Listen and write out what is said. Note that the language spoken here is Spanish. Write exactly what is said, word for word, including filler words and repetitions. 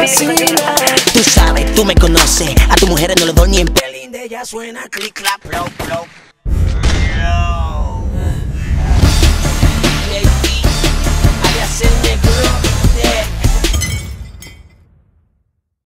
vacila. Tú sabes, tú me conoces, a tu mujer no le doy ni en pelín de ella suena clic, clap, plop, plop.